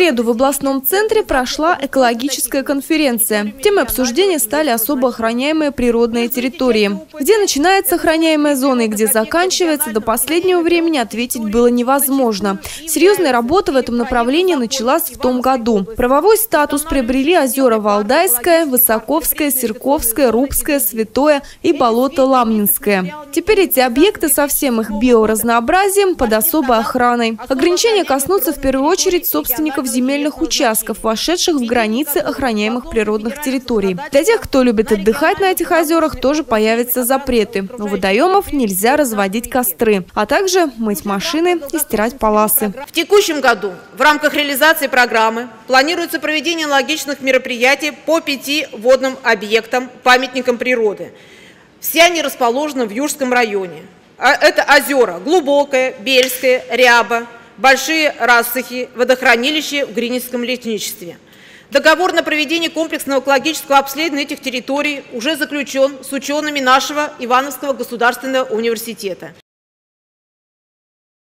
среду в областном центре прошла экологическая конференция. Темой обсуждения стали особо охраняемые природные территории. Где начинается охраняемая зона и где заканчивается, до последнего времени ответить было невозможно. Серьезная работа в этом направлении началась в том году. Правовой статус приобрели озера Валдайское, Высоковское, Серковское, Рубское, Святое и болото Ламнинское. Теперь эти объекты со всем их биоразнообразием под особой охраной. Ограничения коснутся в первую очередь собственников земельных участков, вошедших в границы охраняемых природных территорий. Для тех, кто любит отдыхать на этих озерах, тоже появятся запреты. У водоемов нельзя разводить костры, а также мыть машины и стирать паласы. В текущем году в рамках реализации программы планируется проведение аналогичных мероприятий по 5 водным объектам, памятникам природы. Все они расположены в Южском районе. Это озера Глубокое, Бельское, Ряба, Большие Рассохи, водохранилище в Гриневском лесничестве. Договор на проведение комплексного экологического обследования этих территорий уже заключен с учеными нашего Ивановского государственного университета.